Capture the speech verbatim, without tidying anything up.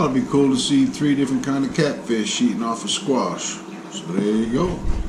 Thought it'd be cool to see three different kind of catfish eating off a squash. So there you go.